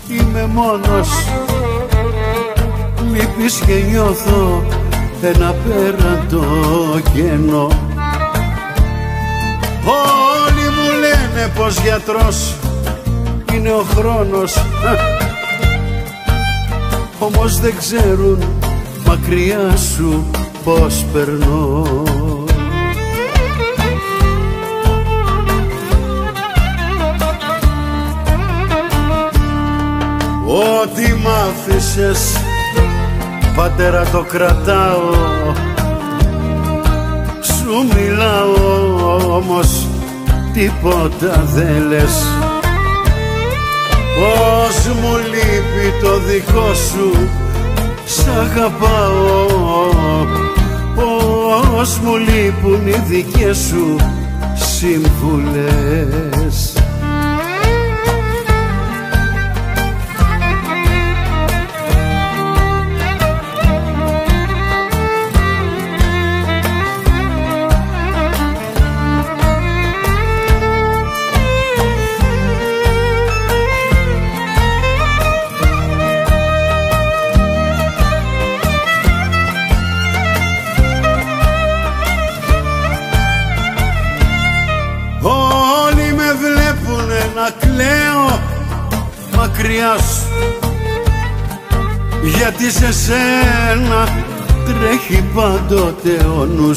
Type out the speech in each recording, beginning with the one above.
είμαι μόνος. Λείπεις και νιώθω ένα πέραντο κενό. Όλοι μου λένε πως γιατρός είναι ο χρόνος, όμως δεν ξέρουν μακριά σου πως περνώ. Ό,τι μ' άφησες, πατέρα, το κρατάω. Σου μιλάω όμως τίποτα δεν λες. Πώς μου λείπει το δικό σου, σ' αγαπάω. Πώς μου λείπουν οι δικές σου σύμβουλες. Να κλαίω μακριά σου, γιατί σε σένα τρέχει πάντοτε ο νους.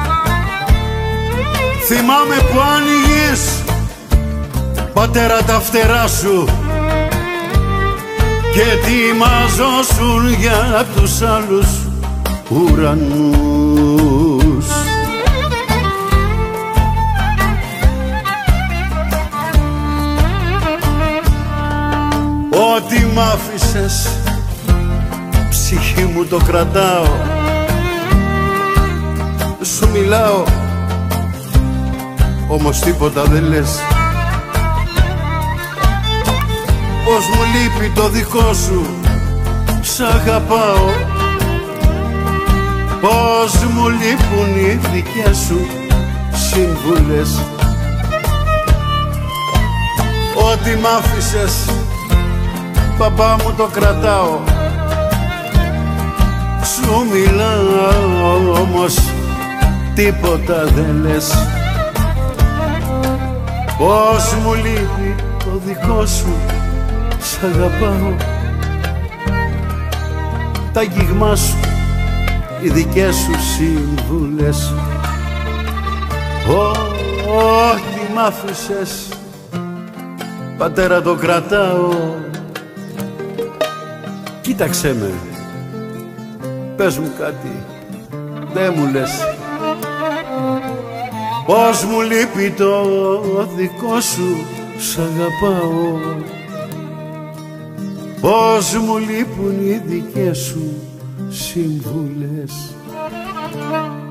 Θυμάμαι που άνοιγες, πατέρα, τα φτερά σου και ετοιμάζωσουν για τους άλλους ουρανούς. Ό,τι μ' άφησες, ψυχή μου, το κρατάω. Σου μιλάω, όμως τίποτα δεν λες. Πως μου λείπει το δικό σου, σ' αγαπάω. Πως μου λείπουν οι δικές σου σύμβουλες. Ό,τι μ' άφησες, παπά μου, το κρατάω. Σου μιλάω όμως τίποτα δεν λες. Πώς μου λείπει το δικό σου, σ' αγαπάω. Τα αγγίγμα σου, οι δικές σου σύμβουλες. Ό,τι μ' άφησες, πατέρα, το κρατάω. Κοίταξέ με, πες μου κάτι, δεν μου λες. Πώς μου λείπει το δικό σου, σ' αγαπάω. Πώς μου λείπουν οι δικές σου σύμβουλες.